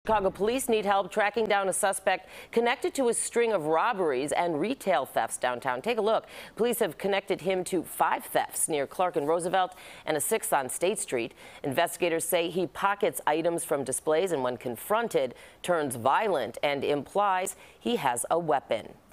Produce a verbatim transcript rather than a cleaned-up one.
Chicago police need help tracking down a suspect connected to a string of robberies and retail thefts downtown. Take a look. Police have connected him to five thefts near Clark and Roosevelt and a sixth on State Street. Investigators say he pockets items from displays and when confronted turns violent and implies he has a weapon.